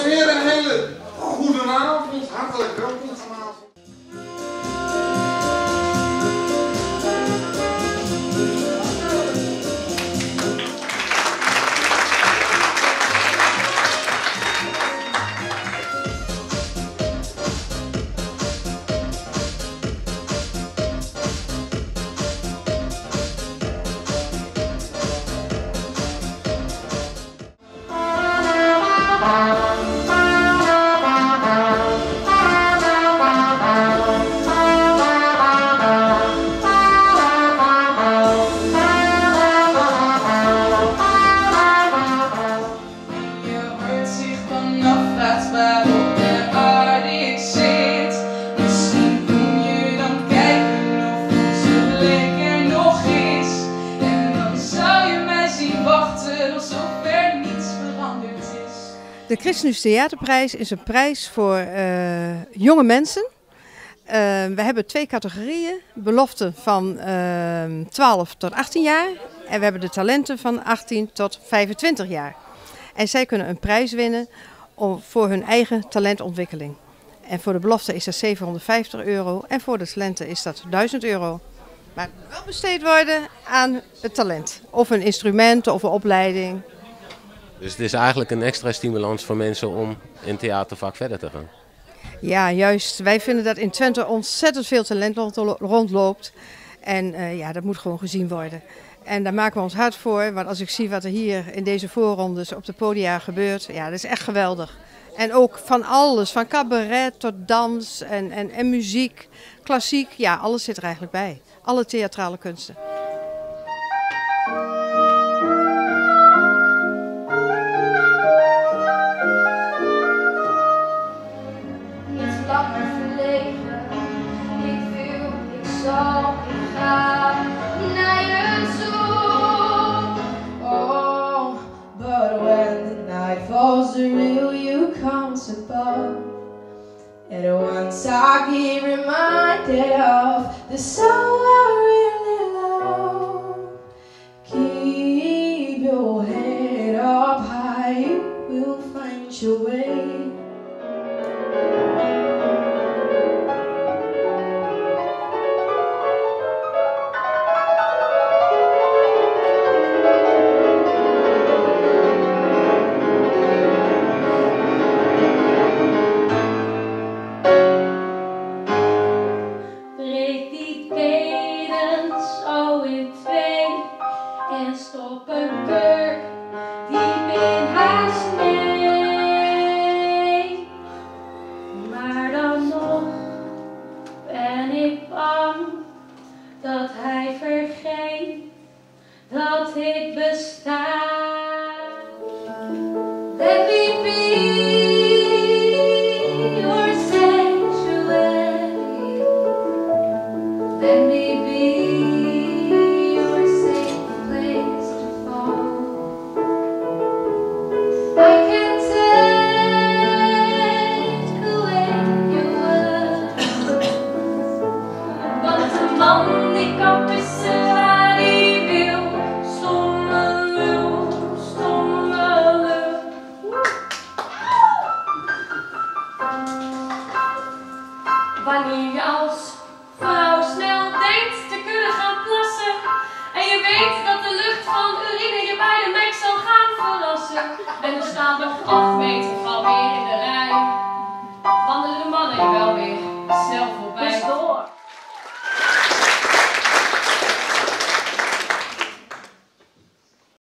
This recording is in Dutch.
en heren, een hele goede avond. Hartelijk welkom vanavond. De ChristenUnie Theaterprijs is een prijs voor jonge mensen. We hebben 2 categorieën. Beloften van 12 tot 18 jaar. En we hebben de talenten van 18 tot 25 jaar. En zij kunnen een prijs winnen voor hun eigen talentontwikkeling. En voor de belofte is dat €750 en voor de talenten is dat €1000. Maar het moet wel besteed worden aan het talent. Of een instrument of een opleiding. Dus het is eigenlijk een extra stimulans voor mensen om in het theatervak verder te gaan. Ja, juist. Wij vinden dat in Twente ontzettend veel talent rondloopt. En ja, dat moet gewoon gezien worden. En daar maken we ons hard voor. Want als ik zie wat er hier in deze voorrondes op de podia gebeurt, ja, dat is echt geweldig. En ook van alles, van cabaret tot dans en muziek, klassiek. Ja, alles zit er eigenlijk bij. Alle theatrale kunsten. At once I get reminded of the soul I really love. Keep your head up high, you will find your way. Stop een kurk diep in haar snee. Maar dan nog ben ik bang dat hij vergeet dat ik besta. Let me be your sanctuary. Let me be die kan pissen waar hij wil. Stomme lul, stomme lul. Wanneer je als vrouw snel denkt te kunnen gaan plassen en je weet dat de lucht van urine je bij de mek zal gaan verrassen en er staat nog af.